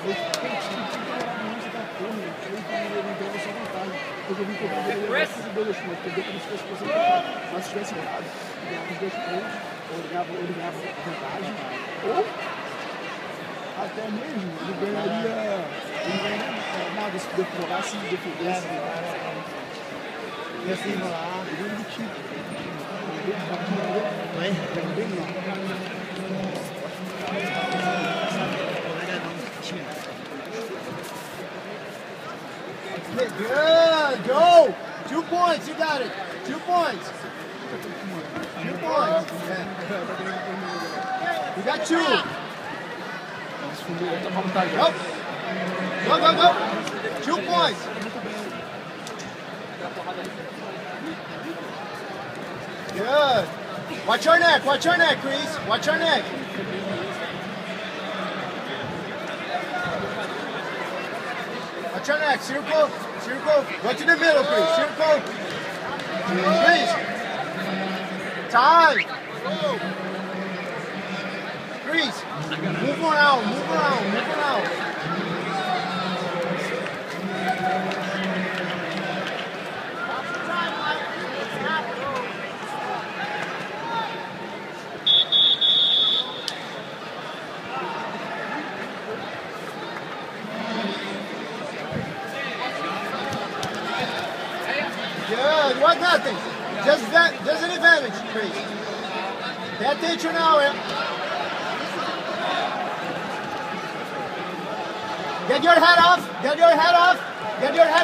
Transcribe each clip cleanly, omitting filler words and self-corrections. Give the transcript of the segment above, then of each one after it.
Eu vi que eu poderia levar tudo dois, mas perder como se fosse possível. Mas se tivesse ganhado, ganhava os 2 pontos, ou ele ganhava vantagem, ou até mesmo ele ganharia nada se jogasse e defendesse. E assim, lá, ele ganha do tipo. Good, go! 2 points, you got it. 2 points. 2 points. Yeah. You got 2. Go. Go, go, go. 2 points. Good. Watch your neck, Chris. Watch your neck. Watch your neck, circle. Go to the middle, please. Circle. Please. Time. Please. Move around. Good. What nothing? Just an advantage, Chris. Pay attention now, eh? Get your head off. Get your head.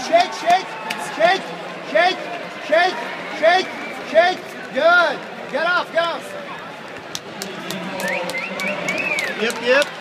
Shake. Good. Get off. Yep.